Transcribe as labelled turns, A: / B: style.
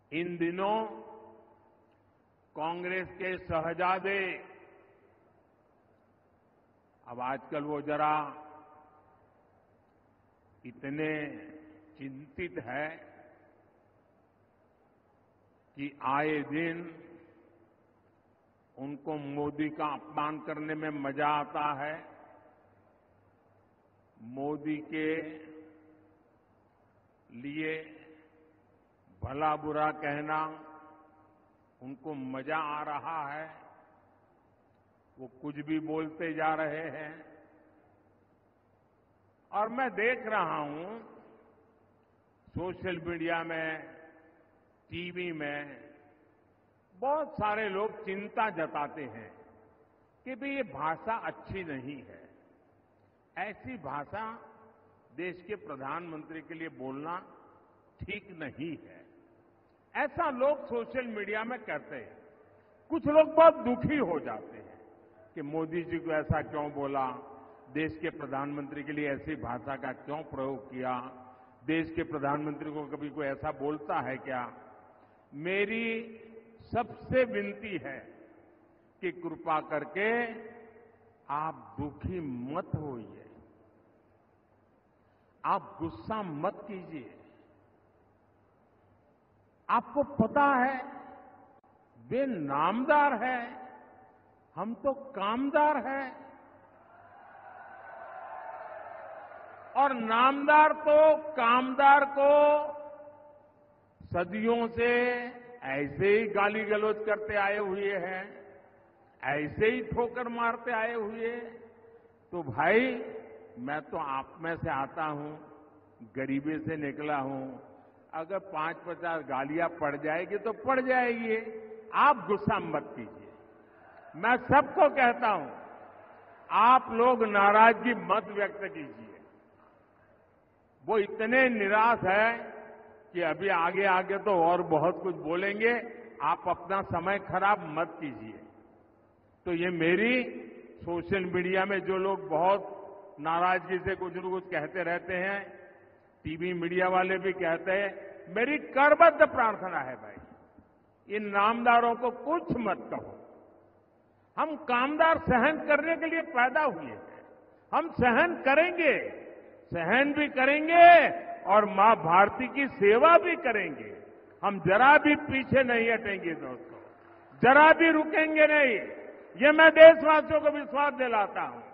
A: इन दिनों कांग्रेस के शहजादे, अब आजकल वो जरा इतने चिंतित है कि आए दिन उनको मोदी का अपमान करने में मजा आता है। मोदी के लिए भला बुरा कहना उनको मजा आ रहा है। वो कुछ भी बोलते जा रहे हैं और मैं देख रहा हूं सोशल मीडिया में, टीवी में बहुत सारे लोग चिंता जताते हैं कि भाई ये भाषा अच्छी नहीं है। ऐसी भाषा देश के प्रधानमंत्री के लिए बोलना ठीक नहीं है, ऐसा लोग सोशल मीडिया में कहते हैं। कुछ लोग बहुत दुखी हो जाते हैं कि मोदी जी को ऐसा क्यों बोला, देश के प्रधानमंत्री के लिए ऐसी भाषा का क्यों प्रयोग किया, देश के प्रधानमंत्री को कभी कोई ऐसा बोलता है क्या। मेरी सबसे विनती है कि कृपा करके आप दुखी मत होइए, आप गुस्सा मत कीजिए। आपको पता है वे नामदार है, हम तो कामदार हैं। और नामदार तो कामदार को सदियों से ऐसे ही गाली गलौज करते आए हुए हैं, ऐसे ही ठोकर मारते आए हुए। तो भाई मैं तो आप में से आता हूं, गरीबी से निकला हूं। अगर 5-50 गालियां पड़ जाएगी तो पड़ जाएगी, आप गुस्सा मत कीजिए। मैं सबको कहता हूं, आप लोग नाराजगी मत व्यक्त कीजिए। वो इतने निराश है कि अभी आगे आगे तो और बहुत कुछ बोलेंगे, आप अपना समय खराब मत कीजिए। तो ये मेरी सोशल मीडिया में जो लोग बहुत नाराजगी से कुछ न कुछ कहते रहते हैं, टीवी मीडिया वाले भी कहते हैं, मेरी करबद्ध प्रार्थना है भाई, इन नामदारों को कुछ मत कहो। हम कामदार सहन करने के लिए पैदा हुए हैं, हम सहन करेंगे, सहन भी करेंगे और मां भारती की सेवा भी करेंगे। हम जरा भी पीछे नहीं हटेंगे दोस्तों, जरा भी रुकेंगे नहीं। ये मैं देशवासियों को विश्वास दिलाता हूं।